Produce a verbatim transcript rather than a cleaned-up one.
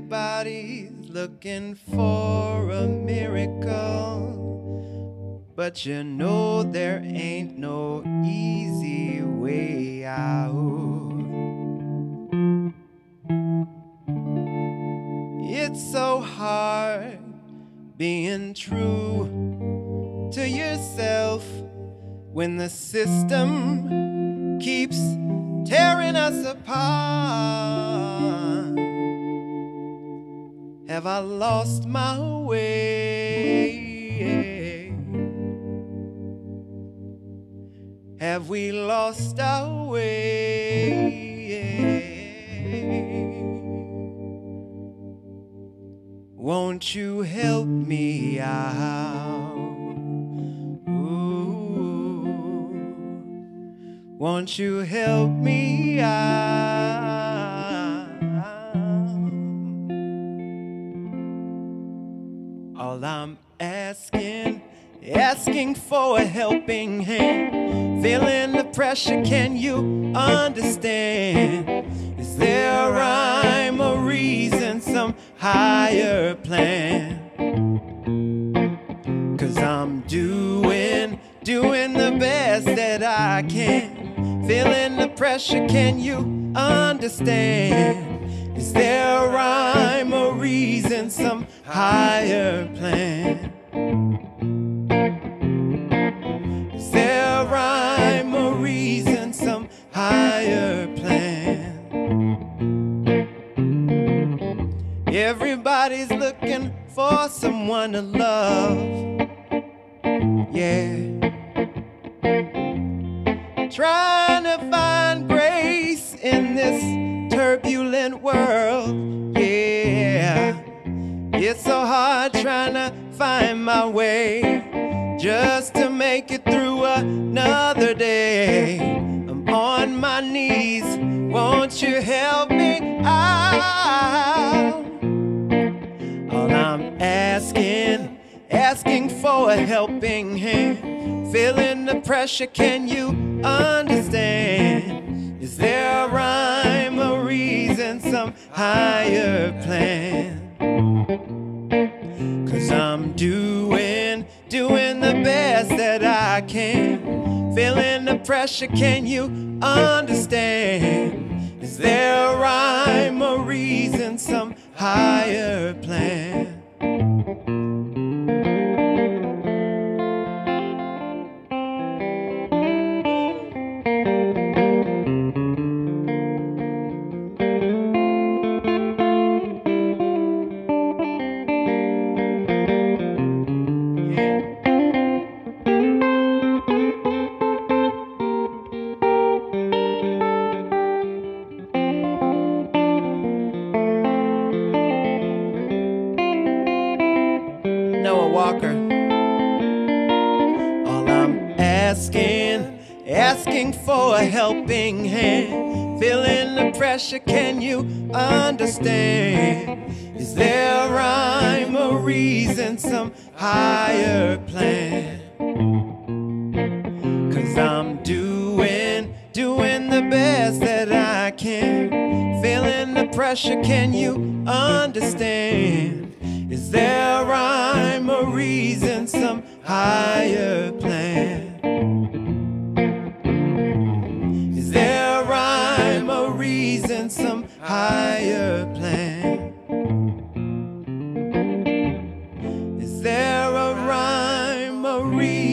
Everybody's looking for a miracle, but you know there ain't no easy way out. It's so hard being true to yourself when the system keeps tearing us apart. Have I lost my way? Have we lost our way? Won't you help me out? Ooh. Won't you help me out? All I'm asking, asking for a helping hand. Feeling the pressure, can you understand? Is there a rhyme or reason, some higher plan? Cause I'm doing, doing the best that I can. Feeling the pressure, can you understand? Is there a rhyme or reason, some higher plan? Is there a rhyme or reason, some higher plan? Everybody's looking for someone to love, yeah. Trying to find grace in this turbulent world, yeah. It's so hard trying to find my way, just to make it through another day. I'm on my knees, won't you help me out? All I'm asking, asking for a helping hand. Feeling the pressure, can you understand? Is there a rhyme or reason, some higher plan? Cause I'm doing, doing the best that I can. Feeling the pressure, can you understand? Is there a rhyme or reason, some higher plan? Noah Walker. All I'm asking, asking for a helping hand. Feeling the pressure, can you understand? Is there a rhyme or reason, some higher plan? Cause I'm doing, doing the best that I can. Feeling the pressure, can you understand? Is there a rhyme or reason, some higher plan? Is there a rhyme or reason, some higher plan? Is there a rhyme or reason?